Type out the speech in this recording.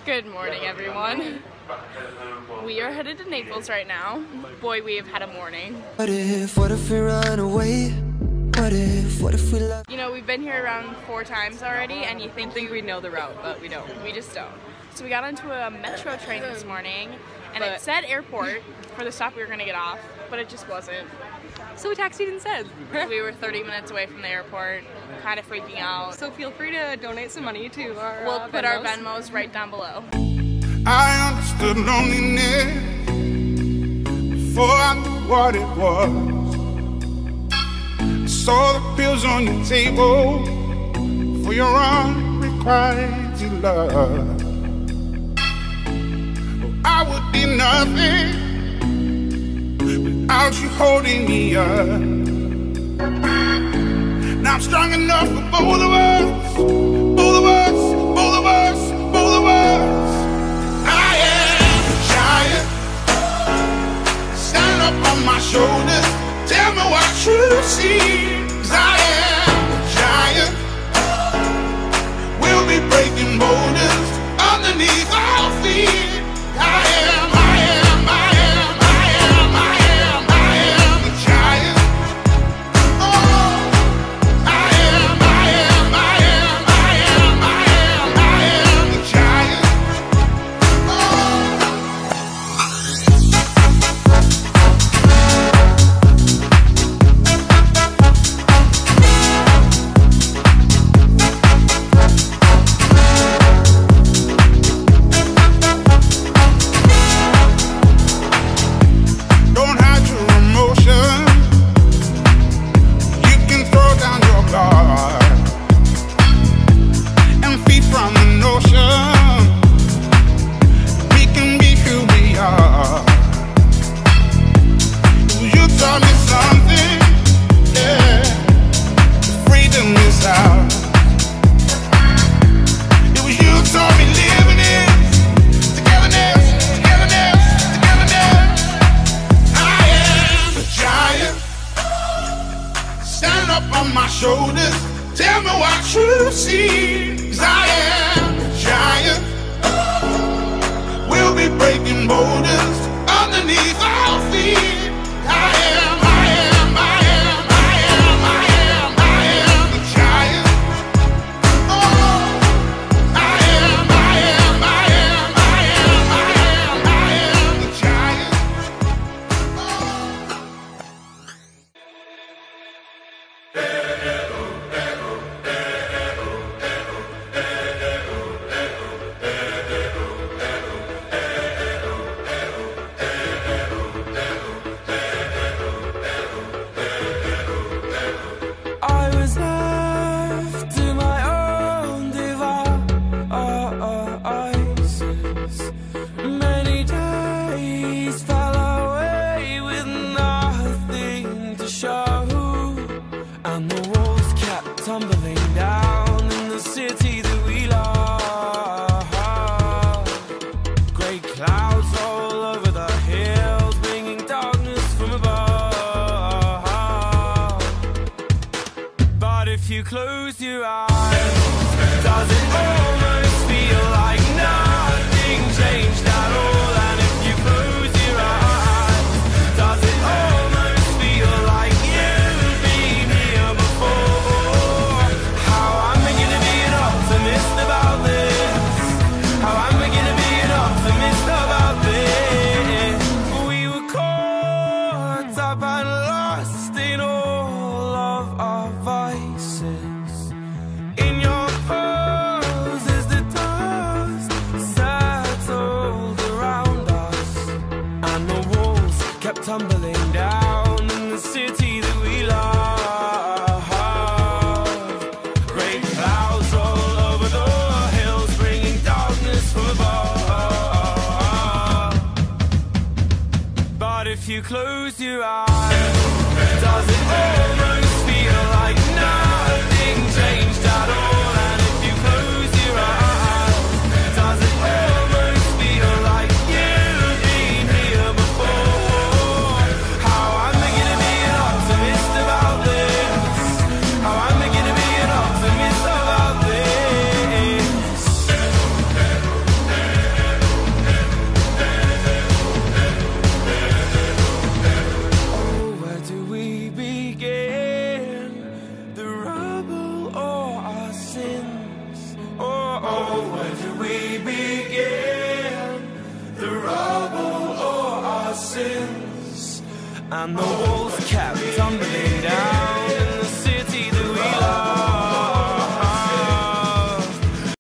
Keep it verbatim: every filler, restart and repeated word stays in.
Good morning, everyone. We are headed to Naples right now. Boy, we have had a morning. What if, what if we run away? What if, what if we love? You know, we've been here around four times already, and you think, think we know the route, but we don't. We just don't. So we got onto a metro train this morning, and but it said airport for the stop we were gonna get off, but it just wasn't. So we taxied instead. We were thirty minutes away from the airport, kind of freaking out. So feel free to donate some money to our We'll uh, put Venmos. our Venmos right down below. I understood loneliness before I knew what it was. I saw the pills on your table for your unrequited love. Oh, I would be nothing without you holding me up. Now I'm strong enough for both of us, both of us, both of us, both of us. I am a giant. Stand up on my shoulders, tell me what you see. 'Cause I am a giant. We'll be breaking boulders underneath our feet. I am, I am, I am, I am, I am, I am a giant. Oh, I am, I am, I am, I am, I am, I am a giant. Don't hide your emotion. You can throw down your guard and feed from the notion. We can be who we are. You taught me something, yeah. Freedom is out. It was you taught me living it. Togetherness, togetherness, togetherness. I am a giant. Stand up on my shoulders, tell me what you see. 'Cause I am a giant. We'll be breaking boulders underneath our feet. I am, I am, I am, I am, I am, I am a giant. Oh, I am, I am, I am, I am, I am, I am a giant. I was left to my own devices. Many days fell away with nothing to show, and the walls kept tumbling down in the city that we love. Grey clouds all over the hills, bringing darkness from above. But if you close your eyes, does it almost feel like nothing changed at all? And if you close your eyes, does it almost feel like you've been here before? How am I gonna be an optimist about this? How am I gonna be an optimist about this? We were caught up and lost in all of our vices. In your poses, the dust settled around us, and the walls kept tumbling down in the city that we love. Great clouds all over the hills, bringing darkness from above. But if you close your eyes, does it almost feel like nothing changed at all? And if you close your eyes, does it almost feel like you've been here before? How am I gonna be an optimist about this? How am I gonna be an optimist about this? Oh, where do we begin? The rubble or our sins? And the walls kept tumbling down.